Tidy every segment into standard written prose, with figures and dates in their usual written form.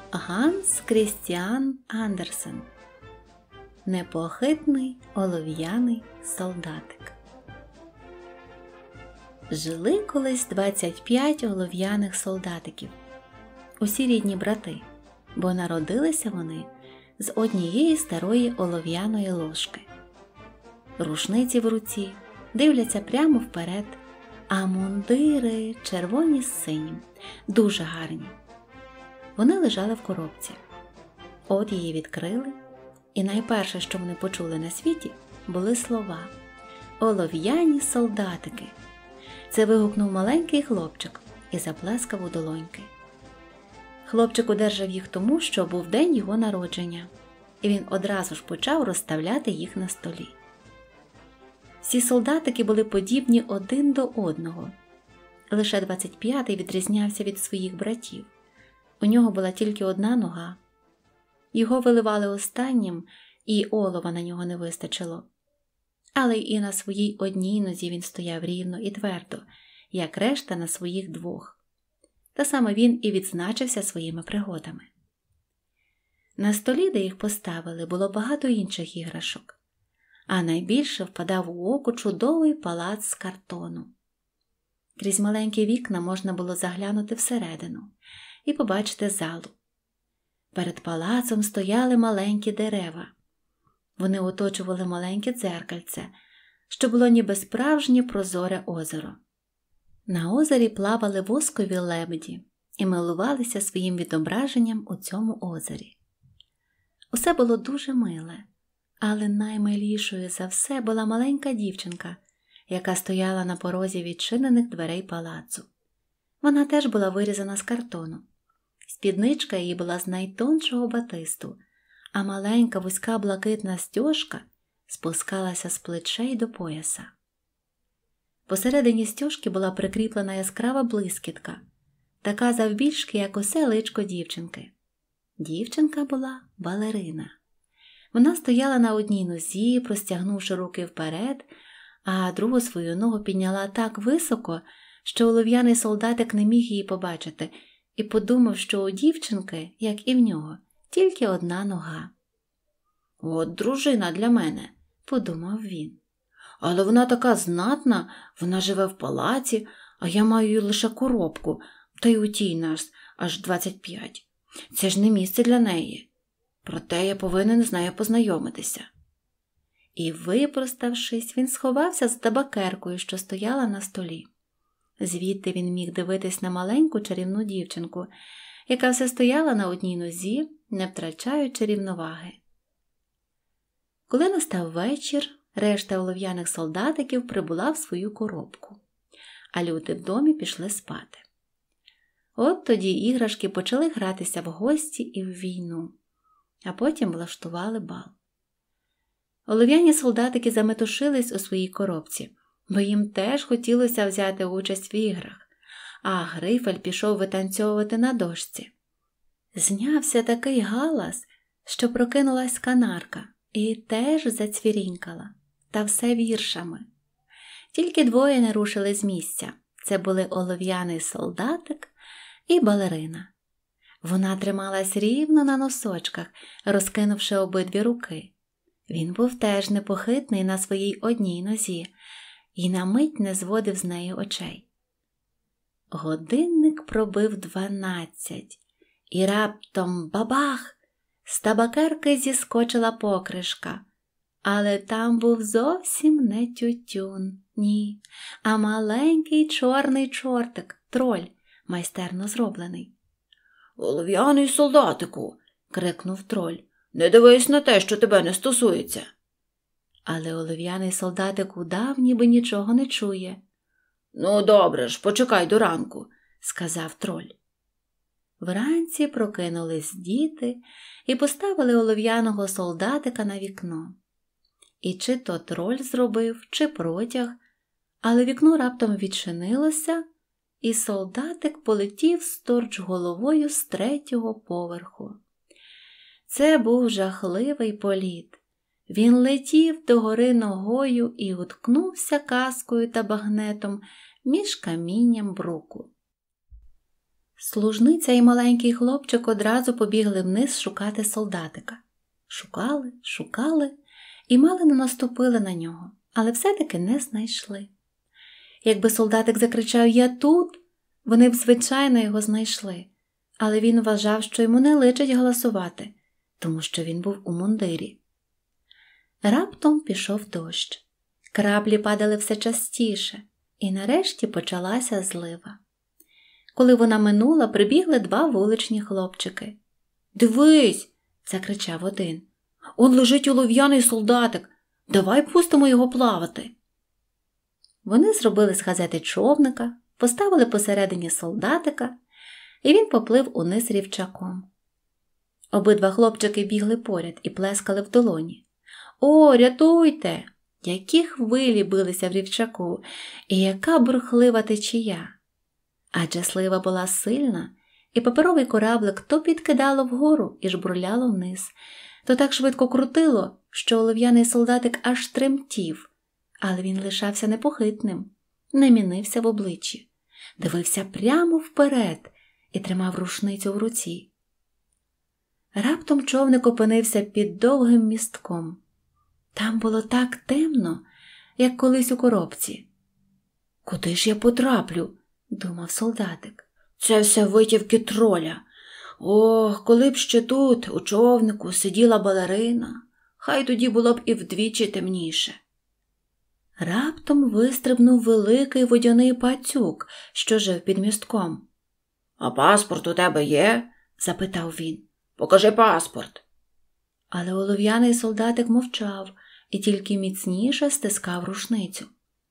Ганс Крістіан Андерсен. Непохитний олов'яний солдатик. Жили колись 25 олов'яних солдатиків. Усі рідні брати, бо народилися вони з однієї старої олов'яної ложки. Рушниці в руці, дивляться прямо вперед, а мундири червоні з синім, дуже гарні. Вони лежали в коробці. От її відкрили, і найперше, що вони почули на світі, були слова «Олов'яні солдатики». Це вигукнув маленький хлопчик і заплескав у долоньки. Хлопчик одержав їх тому, що був день його народження, і він одразу ж почав розставляти їх на столі. Всі солдатики були подібні один до одного. Лише 25-й відрізнявся від своїх братів. У нього була тільки одна нога. Його виливали останнім, і олова на нього не вистачило. Але і на своїй одній нозі він стояв рівно і твердо, як решта на своїх двох. Та саме він і відзначився своїми пригодами. На столі, де їх поставили, було багато інших іграшок, а найбільше впадав у око чудовий палац з картону. Крізь маленькі вікна можна було заглянути всередину і побачити залу. Перед палацом стояли маленькі дерева. Вони оточували маленьке дзеркальце, що було ніби справжнє прозоре озеро. На озері плавали воскові лебеді і милувалися своїм відображенням у цьому озері. Усе було дуже миле, але наймилішою за все була маленька дівчинка, яка стояла на порозі відчинених дверей палацу. Вона теж була вирізана з картону. Спідничка її була з найтоншого батисту, а маленька вузька блакитна стьожка спускалася з плечей до пояса. Посередині стьожки була прикріплена яскрава блискітка, така завбільшки, як усе личко дівчинки. Дівчинка була балерина. Вона стояла на одній нозі, простягнувши руки вперед, а другу свою ногу підняла так високо, що олов'яний солдатик не міг її побачити, і подумав, що у дівчинки, як і в нього, тільки одна нога. «От дружина для мене», – подумав він. «Але вона така знатна, вона живе в палаці, а я маю лише коробку, та й у тій нас аж 25. Це ж не місце для неї. Проте я повинен з нею познайомитися». І, випроставшись, він сховався за табакеркою, що стояла на столі. Звідти він міг дивитись на маленьку чарівну дівчинку, яка все стояла на одній нозі, не втрачаючи рівноваги. Коли настав вечір, решта олов'яних солдатиків прибула в свою коробку, а люди в домі пішли спати. От тоді іграшки почали гратися в гості і в війну, а потім влаштували бал. Олов'яні солдатики заметушились у своїй коробці, бо їм теж хотілося взяти участь в іграх, а Грифель пішов витанцьовувати на дошці. Знявся такий галас, що прокинулась канарка і теж зацвірінькала, та все віршами. Тільки двоє не рушили з місця. Це були олов'яний солдатик і балерина. Вона трималась рівно на носочках, розкинувши обидві руки. Він був теж непохитний на своїй одній нозі і на мить не зводив з неї очей. Годинник пробив 12, і раптом бабах! З табакерки зіскочила покришка. Але там був зовсім не тютюн, ні, а маленький чорний чортик, троль, майстерно зроблений. «Олов'яний солдатику!» – крикнув троль. «Не дивись на те, що тебе не стосується!» Але олов'яний солдатик удав, ніби нічого не чує. «Ну, добре ж, почекай до ранку», – сказав троль. Вранці прокинулись діти і поставили олов'яного солдатика на вікно. І чи то троль зробив, чи протяг, але вікно раптом відчинилося, і солдатик полетів сторч головою з 3-го поверху. Це був жахливий політ. Він летів догори ногою і уткнувся каскою та багнетом між камінням бруку. Служниця і маленький хлопчик одразу побігли вниз шукати солдатика. Шукали, шукали і мало не наступили на нього, але все-таки не знайшли. Якби солдатик закричав «Я тут!», вони б, звичайно, його знайшли, але він вважав, що йому не личить голосувати, тому що він був у мундирі. Раптом пішов дощ. Краплі падали все частіше, і нарешті почалася злива. Коли вона минула, прибігли 2 вуличні хлопчики. «Дивись!» – закричав один. «Он лежить олов'яний солдатик! Давай пустимо його плавати!» Вони зробили з газети човника, поставили посередині солдатика, і він поплив униз рівчаком. Обидва хлопчики бігли поряд і плескали в долоні. «О, рятуйте!» Які хвилі билися в рівчаку, і яка бурхлива течія! Адже слива була сильна, і паперовий кораблик то підкидало вгору і жбурляло вниз, то так швидко крутило, що олов'яний солдатик аж тремтів, але він лишався непохитним, не мінився в обличчі, дивився прямо вперед і тримав рушницю в руці. Раптом човник опинився під довгим містком. Там було так темно, як колись у коробці. «Куди ж я потраплю?» – думав солдатик. «Це все витівки троля. Ох, коли б ще тут, у човнику, сиділа балерина, хай тоді було б і вдвічі темніше». Раптом вистрибнув великий водяний пацюк, що жив під містком. «А паспорт у тебе є?» – запитав він. «Покажи паспорт». Але олов'яний солдатик мовчав і тільки міцніше стискав рушницю.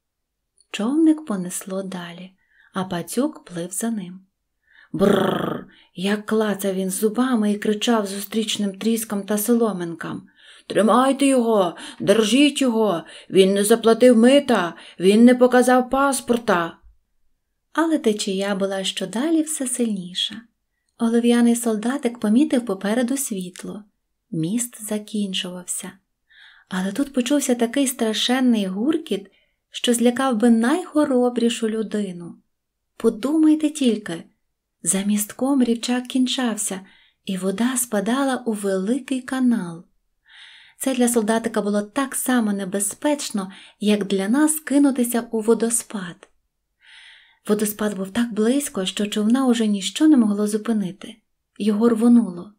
Човник понесло далі, а пацюк плив за ним. Бррр! Як клацав він зубами і кричав зустрічним тріскам та соломинкам. «Тримайте його! Держіть його! Він не заплатив мита! Він не показав паспорта!» Але течія була щодалі все сильніша. Олов'яний солдатик помітив попереду світло. Міст закінчувався. Але тут почувся такий страшенний гуркіт, що злякав би найхоробрішу людину. Подумайте тільки, за містком рівчак кінчався, і вода спадала у великий канал. Це для солдатика було так само небезпечно, як для нас кинутися у водоспад. Водоспад був так близько, що човна уже ніщо не могло зупинити. Його рвонуло.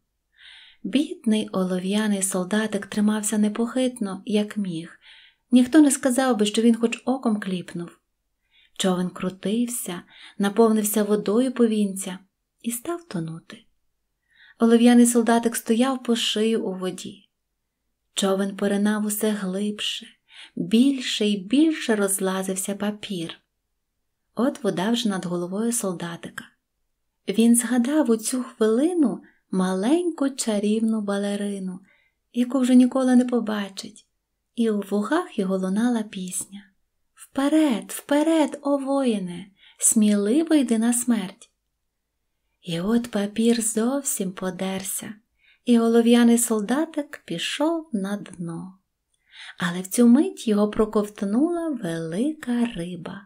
Бідний олов'яний солдатик тримався непохитно, як міг. Ніхто не сказав би, що він хоч оком кліпнув. Човен крутився, наповнився водою повінця і став тонути. Олов'яний солдатик стояв по шию у воді. Човен поринав усе глибше, більше і більше розлазився папір. От вода вже над головою солдатика. Він згадав у цю хвилину маленьку чарівну балерину, яку вже ніколи не побачить, і у вухах його лунала пісня. «Вперед, вперед, о воїне, сміливо йди на смерть!» І от папір зовсім подерся, і олов'яний солдатик пішов на дно. Але в цю мить його проковтнула велика риба.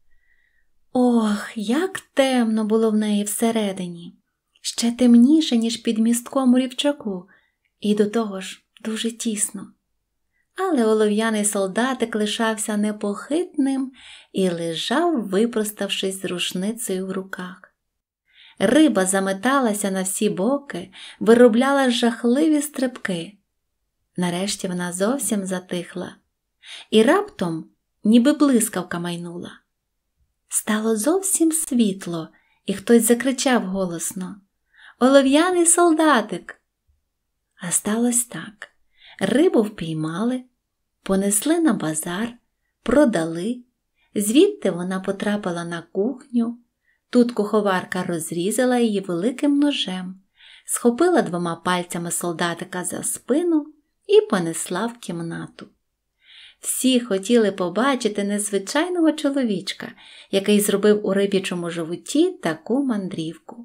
Ох, як темно було в неї всередині! Ще темніше, ніж під містком у рівчаку, і до того ж дуже тісно. Але олов'яний солдатик лишався непохитним і лежав, випроставшись з рушницею в руках. Риба заметалася на всі боки, виробляла жахливі стрибки. Нарешті вона зовсім затихла. І раптом ніби блискавка майнула. Стало зовсім світло, і хтось закричав голосно: «Олов'яний солдатик!» А сталося так. Рибу впіймали, понесли на базар, продали, звідти вона потрапила на кухню, тут куховарка розрізала її великим ножем, схопила 2 пальцями солдатика за спину і понесла в кімнату. Всі хотіли побачити незвичайного чоловічка, який зробив у риб'ячому животі таку мандрівку.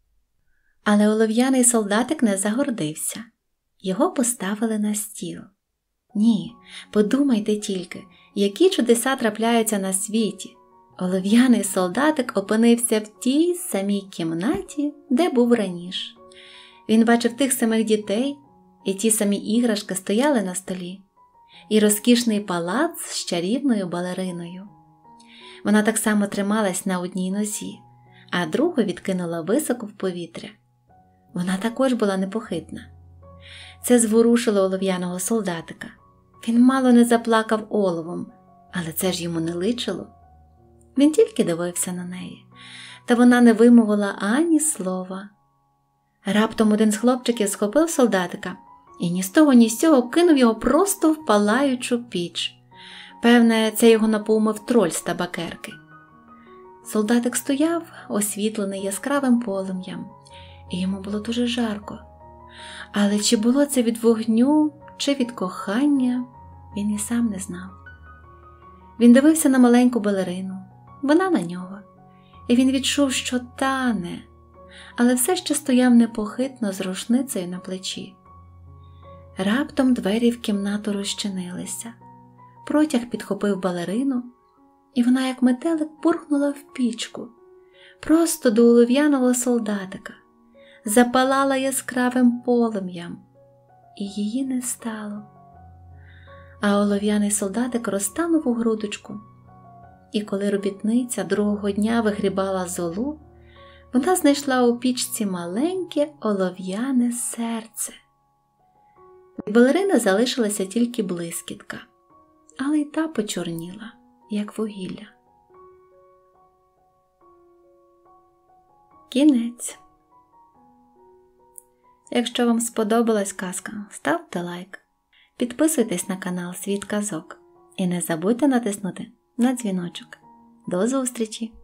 Але олов'яний солдатик не загордився. Його поставили на стіл. Ні, подумайте тільки, які чудеса трапляються на світі. Олов'яний солдатик опинився в тій самій кімнаті, де був раніше. Він бачив тих самих дітей, і ті самі іграшки стояли на столі, і розкішний палац з чарівною балериною. Вона так само трималась на одній нозі, а другу відкинула високо в повітря. Вона також була непохитна. Це зворушило олов'яного солдатика. Він мало не заплакав оловом, але це ж йому не личило. Він тільки дивився на неї, та вона не вимовила ані слова. Раптом один з хлопчиків схопив солдатика і ні з того ні з цього кинув його просто в палаючу піч. Певне, це його напоумив троль з табакерки. Солдатик стояв, освітлений яскравим полум'ям, і йому було дуже жарко. Але чи було це від вогню, чи від кохання, він і сам не знав. Він дивився на маленьку балерину, вона на нього, і він відчув, що тане, але все ще стояв непохитно з рушницею на плечі. Раптом двері в кімнату розчинилися. Протяг підхопив балерину, і вона, як метелик, пурхнула в пічку, просто до олов'яного солдатика, запалала яскравим полум'ям, і її не стало. А олов'яний солдатик розтанув у грудочку, і коли робітниця другого дня вигрібала золу, вона знайшла у пічці маленьке олов'яне серце. Від балерини залишилася тільки блискітка, але й та почорніла, як вугілля. Кінець. Якщо вам сподобалась казка, ставте лайк, підписуйтесь на канал Світ казок і не забудьте натиснути на дзвіночок. До зустрічі!